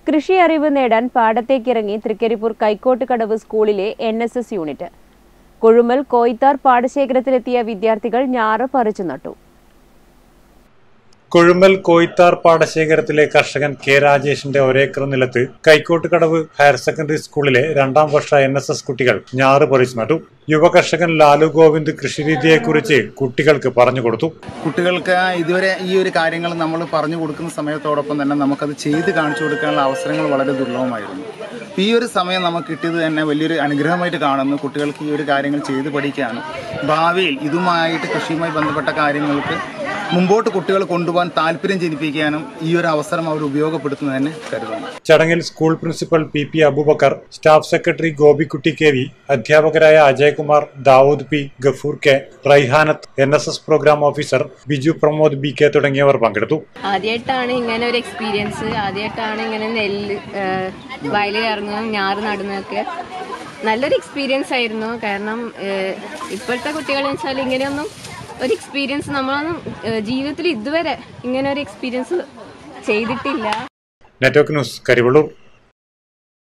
കൃഷി അറിവ് നേടാൻ പാടത്തേക്കിറങ്ങി തൃക്കരിപ്പൂർ കൈക്കോട്ടുകടവ് സ്കൂളിലെ NSS യൂണിറ്റ്. കൊഴുമൽ കോയിത്താർ പാടശേഖരത്തിലെത്തിയ വിദ്യാർത്ഥികൾ ഞാറ് പറിച്ചു നട്ടു. കൊഴുമൽ കോയിത്താർ പാടശേഖരത്തിലെ കർഷകൻ കെ രാജേഷിന്റെ ഒരേക്കർ നിലത്ത് കൈക്കോട്ടുകടവ് ഹയർ സെക്കൻഡറി സ്കൂളിലെ 2ാം വർഷ NSS കുട്ടികൾ ഞാറ് പറിച്ചു നട്ടു. യുവ കർഷകൻ ലാലു ഗോവിന്ദ് കൃഷിരീതിയെക്കുറിച്ച് കുട്ടികൾക്ക് പറഞ്ഞു കൊടുത്തു. കുട്ടികൾക്ക് ഇതുവരെ ഈ ഒരു കാര്യങ്ങൾ നമ്മൾ പറഞ്ഞു കൊടുക്കുന്ന സമയത്തോടൊപ്പം തന്നെ നമുക്കത് ചെയ്ത് കാണിച്ചു കൊടുക്കാനുള്ള അവസരങ്ങൾ വളരെ ദുർലഭമായിരുന്നു. ഈ ഒരു സമയം നമുക്ക് കിട്ടിയത് തന്നെ വലിയൊരു അനുഗ്രഹമായിട്ട് കാണുന്നു. കുട്ടികൾക്ക് ഈ ഒരു കാര്യങ്ങൾ ചെയ്ത് പഠിക്കാനും ഭാവിയിൽ ഇതുമായിട്ട് കൃഷിയുമായി ബന്ധപ്പെട്ട കാര്യങ്ങൾക്ക് മുമ്പോട്ട് കുട്ടികൾ കൊണ്ടുപോകാൻ താല്പര്യം ജനിപ്പിക്കാനും ഈ ഒരു അവസരം അവർ ഉപയോഗപ്പെടുത്തുന്നതിന് കരുതുന്നു. ചടങ്ങിൽ school principal PP Abubakar, staff secretary Gopikutty KV, അധ്യാപകരായ Ajaykumar, Dawood P, Gafoor K, Raihanath, NSS programme officer Biju Pramod BK തുടങ്ങിയവർ പങ്കെടുത്തു. ആദ്യമായിട്ടാണ് ഇങ്ങനെ ഒരു എക്സ്പീരിയൻസ്, ആദ്യമായിട്ടാണ് ഇങ്ങനെ നെല്ല് വയലിൽ ഇറങ്ങുന്നതും ഞാറ് നടുന്നതൊക്കെ. നല്ലൊരു എക്സ്പീരിയൻസ് ആയിരുന്നു. കാരണം ഇപ്പോഴത്തെ കുട്ടികളെന്ന് വെച്ചാൽ ഇങ്ങനെയൊന്നും ഒരു എക്സ്പീരിയൻസ് നമ്മളൊന്നും ജീവിതത്തിൽ ഇതുവരെ ഇങ്ങനെ ഒരു എക്സ്പീരിയൻസ് ചെയ്തിട്ടില്ല. Network news, Karivellur.